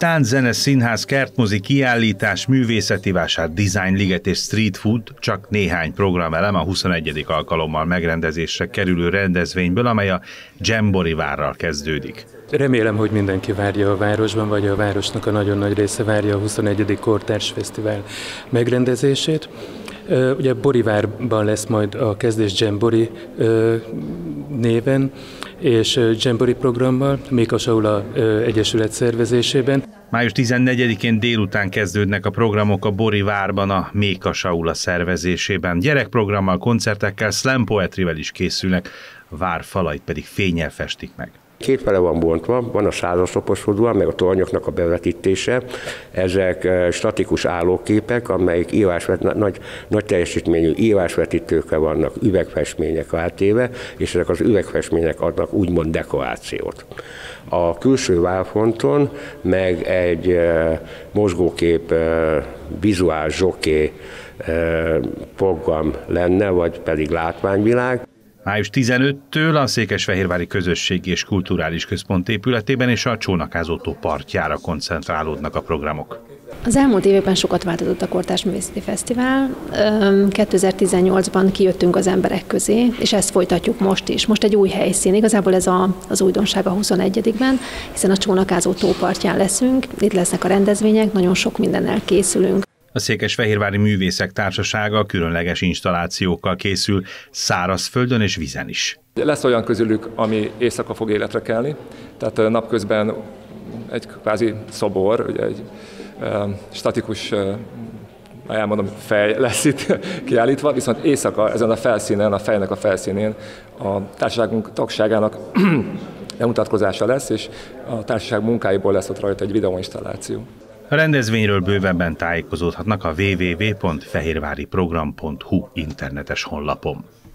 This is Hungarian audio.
Tánc, zene, színház, kertmozi, kiállítás, művészeti vásár, design, liget és street food csak néhány programelem a 21. alkalommal megrendezésre kerülő rendezvényből, amely a Jamboree várral kezdődik. Remélem, hogy mindenki várja a városban, vagy a városnak a nagyon nagy része várja a 21. Kortárs Fesztivál megrendezését. Ugye Borivárban lesz majd a kezdés Jamboree néven, és Jamboree programmal, Mékas Aula Egyesület szervezésében. Május 14-én délután kezdődnek a programok a Borivárban a Mékas Aula szervezésében. Gyerekprogrammal, koncertekkel, slam poetryvel is készülnek, a vár falait pedig fénnyel festik meg. Két fele van bontva, van a százasnapos udvar, meg a tornyoknak a bevetítése. Ezek statikus állóképek, amelyik nagy teljesítményű ívásvetítőkkel vannak, üvegfestmények átéve, és ezek az üvegfestmények adnak úgymond dekorációt. A külső várfronton meg egy mozgókép, vizuál zsoké program lenne, vagy pedig látványvilág. Május 15-től a Székesfehérvári Közösségi és Kulturális Központ épületében és a Csónakázó tó partjára koncentrálódnak a programok. Az elmúlt években sokat változott a Kortárs Művészeti Fesztivál. 2018-ban kijöttünk az emberek közé, és ezt folytatjuk most is. Most egy új helyszín, igazából ez az újdonság a 21-ben, hiszen a Csónakázó tó partján leszünk, itt lesznek a rendezvények, nagyon sok mindennel készülünk. A Székesfehérvári Művészek Társasága különleges installációkkal készül szárazföldön és vízen is. Lesz olyan közülük, ami éjszaka fog életre kelni, tehát napközben egy kvázi szobor, ugye egy statikus, elmondom, fej lesz itt kiállítva, viszont éjszaka ezen a felszínen, a fejnek a felszínén a társaságunk tagságának bemutatkozása lesz, és a társaság munkáiból lesz ott rajta egy videóinstalláció. A rendezvényről bővebben tájékozódhatnak a www.fehérváriprogram.hu internetes honlapon.